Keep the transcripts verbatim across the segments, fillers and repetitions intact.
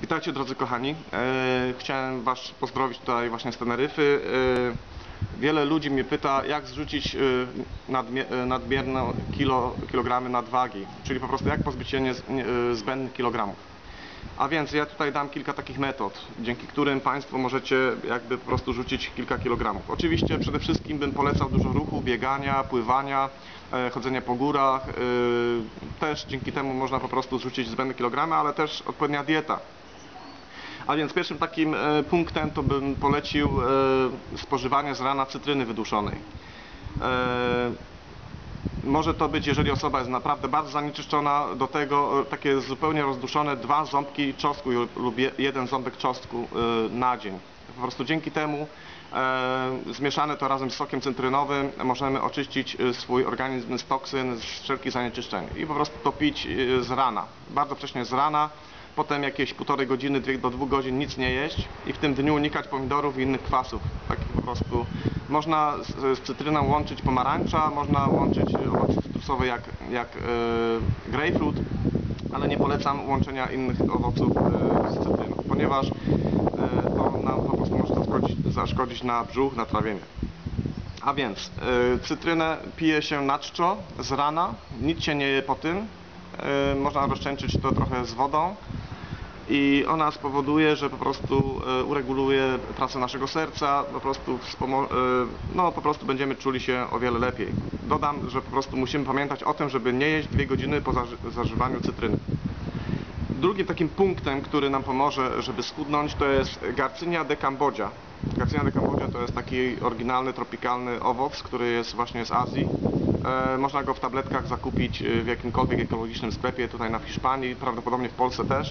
Witajcie drodzy kochani. E, chciałem Was pozdrowić tutaj właśnie z Teneryfy. E, wiele ludzi mnie pyta, jak zrzucić e, nadmier nadmierne kilo, kilogramy nadwagi, czyli po prostu jak pozbyć się nie, nie, zbędnych kilogramów. A więc ja tutaj dam kilka takich metod, dzięki którym Państwo możecie jakby po prostu rzucić kilka kilogramów. Oczywiście przede wszystkim bym polecał dużo ruchu, biegania, pływania, e, chodzenia po górach. E, też dzięki temu można po prostu zrzucić zbędne kilogramy, ale też odpowiednia dieta. A więc pierwszym takim e, punktem to bym polecił e, spożywanie z rana cytryny wyduszonej. E, może to być, jeżeli osoba jest naprawdę bardzo zanieczyszczona, do tego e, takie zupełnie rozduszone dwa ząbki czosnku lub je, jeden ząbek czosnku e, na dzień. Po prostu dzięki temu e, zmieszane to razem z sokiem cytrynowym możemy oczyścić swój organizm z toksyn, z wszelkich zanieczyszczeń i po prostu to pić z rana, bardzo wcześnie z rana. Potem jakieś półtorej godziny, dwie do dwóch godzin nic nie jeść i w tym dniu unikać pomidorów i innych kwasów. Takich po prostu można z, z cytryną łączyć pomarańcza, można łączyć owoce cytrusowe jak, jak e, grapefruit, ale nie polecam łączenia innych owoców e, z cytryną, ponieważ e, to nam po prostu może zaszkodzić, zaszkodzić na brzuch, na trawienie. A więc e, cytrynę pije się na czczo z rana, nic się nie je po tym. E, można rozcieńczyć to trochę z wodą i ona spowoduje, że po prostu e, ureguluje pracę naszego serca, po prostu, e, no, po prostu będziemy czuli się o wiele lepiej. Dodam, że po prostu musimy pamiętać o tym, żeby nie jeść dwie godziny po zaży zażywaniu cytryny. Drugim takim punktem, który nam pomoże, żeby schudnąć, to jest Garcinia de Cambogia. Garcinia de Cambogia to jest taki oryginalny, tropikalny owoc, który jest właśnie z Azji. E, można go w tabletkach zakupić w jakimkolwiek ekologicznym sklepie tutaj na Hiszpanii, prawdopodobnie w Polsce też.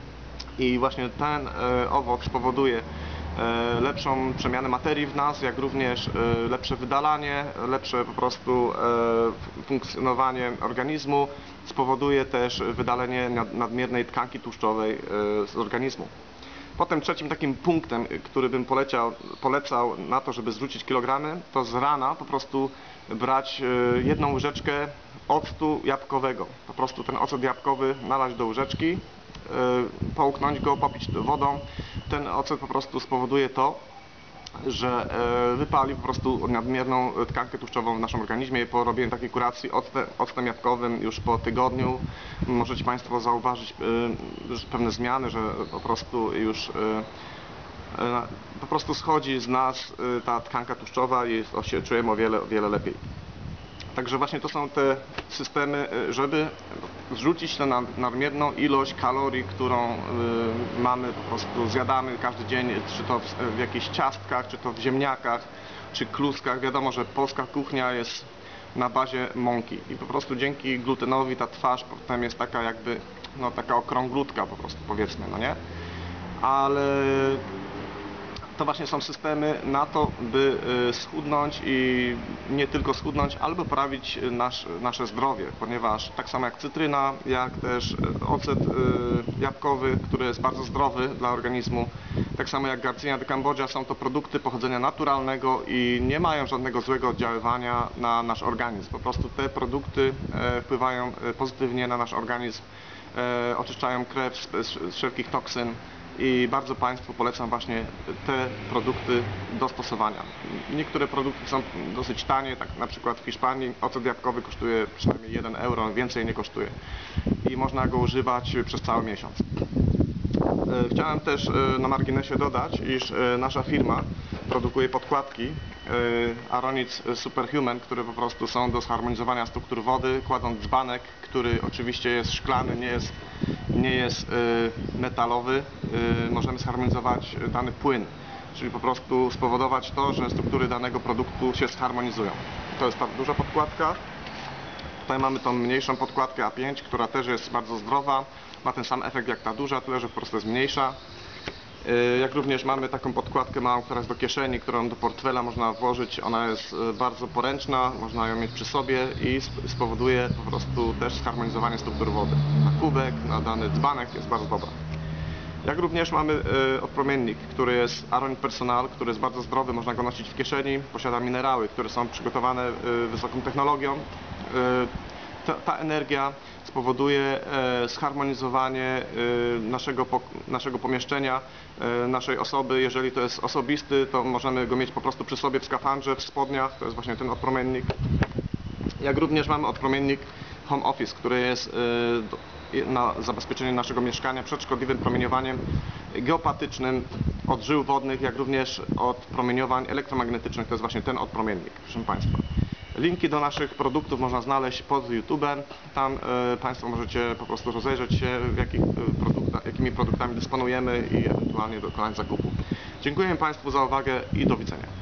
I właśnie ten e, owoc spowoduje e, lepszą przemianę materii w nas, jak również e, lepsze wydalanie, lepsze po prostu e, funkcjonowanie organizmu. Spowoduje też wydalenie nadmiernej tkanki tłuszczowej e, z organizmu. Potem trzecim takim punktem, który bym poleciał, polecał na to, żeby zrzucić kilogramy, to z rana po prostu brać e, jedną łyżeczkę octu jabłkowego. Po prostu ten ocet jabłkowy nalać do łyżeczki, połknąć go, popić wodą. Ten ocet po prostu spowoduje to, że wypali po prostu nadmierną tkankę tłuszczową w naszym organizmie. Po robieniu takiej kuracji octem jabłkowym już po tygodniu możecie Państwo zauważyć pewne zmiany, że po prostu już po prostu schodzi z nas ta tkanka tłuszczowa i się czujemy o wiele, o wiele lepiej. Także właśnie to są te systemy, żeby zrzucić tę nadmierną ilość kalorii, którą y, mamy, po prostu zjadamy każdy dzień, czy to w, w jakichś ciastkach, czy to w ziemniakach, czy kluskach. Wiadomo, że polska kuchnia jest na bazie mąki i po prostu dzięki glutenowi ta twarz potem jest taka jakby, no taka okrąglutka po prostu, powiedzmy, no nie? Ale to właśnie są systemy na to, by schudnąć i nie tylko schudnąć, ale poprawić nasz, nasze zdrowie, ponieważ tak samo jak cytryna, jak też ocet jabłkowy, który jest bardzo zdrowy dla organizmu, tak samo jak Garcinia de Cambogia, są to produkty pochodzenia naturalnego i nie mają żadnego złego oddziaływania na nasz organizm. Po prostu te produkty wpływają pozytywnie na nasz organizm, oczyszczają krew z, z wszelkich toksyn. I bardzo Państwu polecam właśnie te produkty do stosowania. Niektóre produkty są dosyć tanie, tak na przykład w Hiszpanii ocet jabłkowy kosztuje przynajmniej jeden euro, więcej nie kosztuje i można go używać przez cały miesiąc. Chciałem też na marginesie dodać, iż nasza firma produkuje podkładki Aronit Superhuman, które po prostu są do zharmonizowania struktur wody, kładąc dzbanek, który oczywiście jest szklany, nie jest, nie jest metalowy, możemy zharmonizować dany płyn, czyli po prostu spowodować to, że struktury danego produktu się zharmonizują. To jest ta duża podkładka. Tutaj mamy tą mniejszą podkładkę A pięć, która też jest bardzo zdrowa, ma ten sam efekt jak ta duża, tyle że po prostu jest mniejsza. Jak również mamy taką podkładkę małą, która jest do kieszeni, którą do portfela można włożyć. Ona jest bardzo poręczna, można ją mieć przy sobie i spowoduje po prostu też zharmonizowanie struktur wody. Na kubek, na dany dzbanek jest bardzo dobra. Jak również mamy odpromiennik, który jest Aronit Personal, który jest bardzo zdrowy, można go nosić w kieszeni, posiada minerały, które są przygotowane wysoką technologią. ta, ta energia spowoduje e, zharmonizowanie e, naszego, po, naszego pomieszczenia, e, naszej osoby. Jeżeli to jest osobisty, to możemy go mieć po prostu przy sobie w skafandrze, w spodniach, to jest właśnie ten odpromiennik. Jak również mamy odpromiennik Home Office, który jest e, na zabezpieczenie naszego mieszkania przed szkodliwym promieniowaniem geopatycznym od żył wodnych, jak również od promieniowań elektromagnetycznych. To jest właśnie ten odpromiennik, proszę Państwa. Linki do naszych produktów można znaleźć pod YouTube'em. Tam e, Państwo możecie po prostu rozejrzeć się, w jakich, e, produkta, jakimi produktami dysponujemy i ewentualnie dokonać zakupu. Dziękuję Państwu za uwagę i do widzenia.